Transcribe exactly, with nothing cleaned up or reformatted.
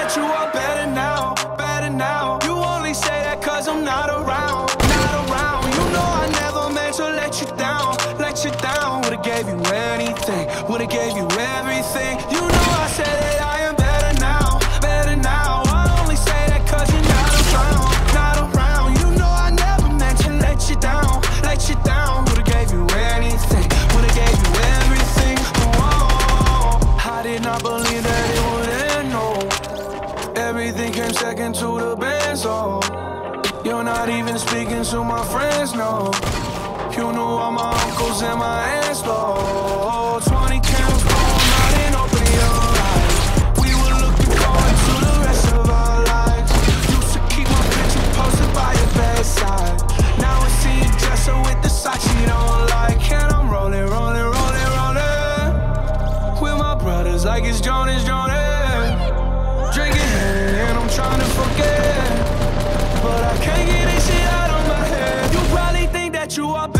that you are better now, better now. You only say that cause I'm not around, not around. You know I never meant to let you down, let you down. Would've gave you anything, would've gave you everything. You know I said that I am better now, better now. I only say that cause you're not around, not around. You know I never meant to let you down, let you down. Would've gave you anything, would've gave you everything. Whoa, I did not believe that it would end, no. Everything came second to the band, so you're not even speaking to my friends, no. You knew all my uncles and my aunts, though. Twenty candles going out and open your eyes. We were looking forward to the rest of our lives. Used to keep my picture posted by your bedside. Now I see you dresser with the socks you don't like. And I'm rolling, rolling, rolling, rolling with my brothers like it's Jonas, Jonas. Drinking Henny and I'm trying to forget, but I can't get this shit out of my head. You probably think that you are